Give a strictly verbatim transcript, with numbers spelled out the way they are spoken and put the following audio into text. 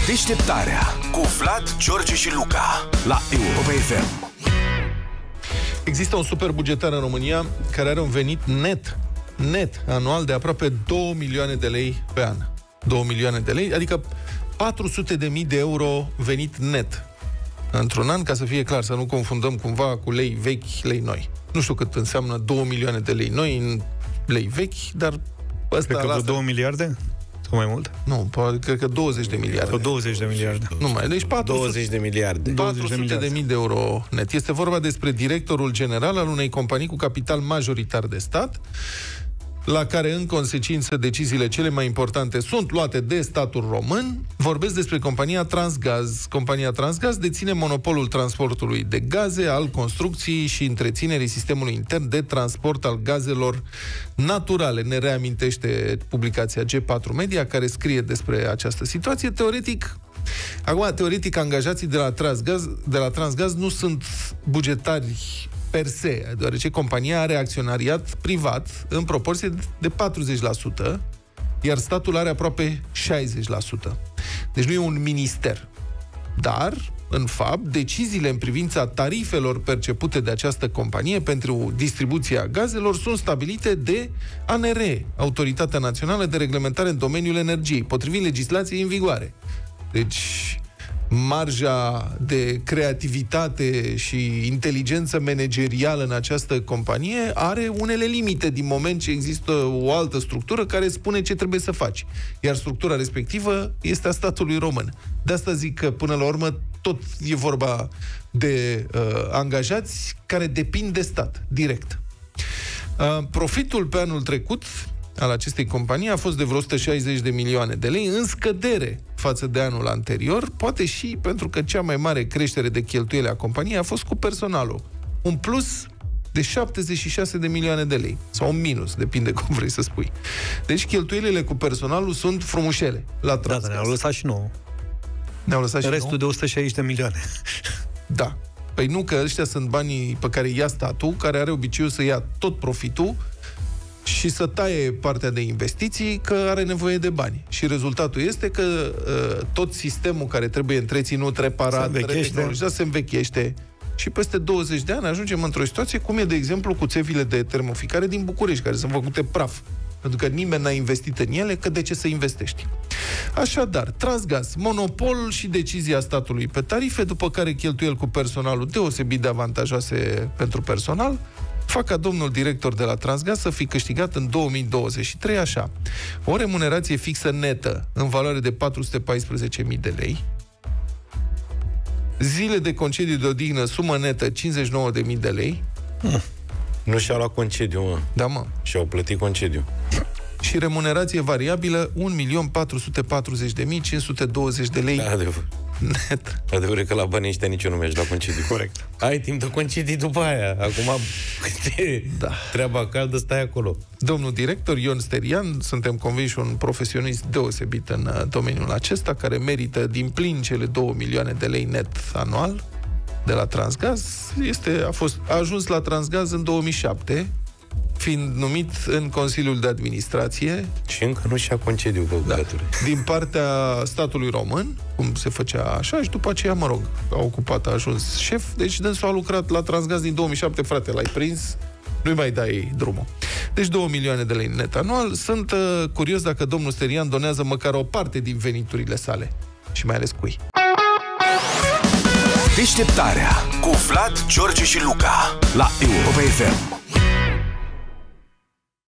Deșteptarea cu Vlad, George și Luca la Europa F M. Există un super bugetar în România care are un venit net, net, anual de aproape două milioane de lei pe an. două milioane de lei, adică patru sute de mii de euro venit net într-un an, ca să fie clar, să nu confundăm cumva cu lei vechi, lei noi. Nu știu cât înseamnă două milioane de lei noi în lei vechi, dar ăsta... Cred că vreo două miliarde? Sau mai mult? Nu, cred că douăzeci de miliarde. Sau douăzeci de miliarde. Nu mai, deci patru sute, douăzeci de miliarde. patru sute de mii de euro net. Este vorba despre directorul general al unei companii cu capital majoritar de stat, la care, în consecință, deciziile cele mai importante sunt luate de statul român. Vorbesc despre compania Transgaz. Compania Transgaz deține monopolul transportului de gaze, al construcției și întreținerii sistemului intern de transport al gazelor naturale. Ne reamintește publicația G patru Media, care scrie despre această situație. Teoretic, acum, teoretic, angajații de la Transgaz, de la Transgaz nu sunt bugetari per se, deoarece compania are acționariat privat în proporție de patruzeci la sută, iar statul are aproape șaizeci la sută. Deci nu e un minister. Dar, în fapt, deciziile în privința tarifelor percepute de această companie pentru distribuția gazelor sunt stabilite de A N R, Autoritatea Națională de Reglementare în domeniul energiei, potrivit legislației în vigoare. Deci, marja de creativitate și inteligență managerială în această companie are unele limite din moment ce există o altă structură care spune ce trebuie să faci. Iar structura respectivă este a statului român. De asta zic că, până la urmă, tot e vorba de uh, angajați care depind de stat, direct. Uh, profitul pe anul trecut al acestei companii a fost de vreo o sută șaizeci de milioane de lei, în scădere față de anul anterior, poate și pentru că cea mai mare creștere de cheltuieli a companiei a fost cu personalul. Un plus de șaptezeci și șase de milioane de lei. Sau un minus, depinde cum vrei să spui. Deci cheltuielile cu personalul sunt frumușele la Transgaz. Da, dar ne-au lăsat și nouă. Ne-au lăsat și Restul nouă? de o sută șaizeci de milioane. Da. Păi nu, că ăștia sunt banii pe care ia statul, care are obiceiul să ia tot profitul și să taie partea de investiții, că are nevoie de bani. Și rezultatul este că uh, tot sistemul care trebuie întreținut, reparat, retehnologizat, se învechește. Și peste douăzeci de ani ajungem într-o situație cum e, de exemplu, cu țevile de termoficare din București, care sunt făcute praf. Pentru că nimeni n-a investit în ele, că de ce să investești? Așadar, Transgaz, monopol și decizia statului pe tarife, după care cheltuieli cu personalul deosebit de avantajoase pentru personal, fac ca domnul director de la Transgaz să fi câștigat în două mii douăzeci și trei așa: o remunerație fixă netă în valoare de patru sute paisprezece mii de lei, zile de concediu de odihnă, sumă netă cincizeci și nouă de mii de lei. Hmm. Nu și-au luat concediu, mă. Da, mă. Și-au plătit concediu. Și remunerație variabilă un milion patru sute patruzeci de mii cinci sute douăzeci de lei. Adevăr. Net. Adevăr că la banii ăștia nici eu nu mi-aș la concediu. Corect. Ai timp de concedii după aia. Acum, da. Treaba caldă, stai acolo. Domnul director Ion Sterian, suntem convinși un profesionist deosebit în domeniul acesta, care merită din plin cele două milioane de lei net anual de la Transgaz. Este, a, fost, a ajuns la Transgaz în două mii șapte, fiind numit în Consiliul de Administrație. Și încă nu și-a concediu, bă, da, din partea statului român, cum se făcea așa, și după aceea, mă rog, a ocupat, a ajuns șef. Deci dânsul a lucrat la Transgaz din două mii șapte, frate, l-ai prins, nu-i mai dai drumul. Deci două milioane de lei net anual. Sunt uh, curios dacă domnul Sterian donează măcar o parte din veniturile sale. Și mai ales cui. Deșteptarea cu Vlad, George și Luca la Europa F M.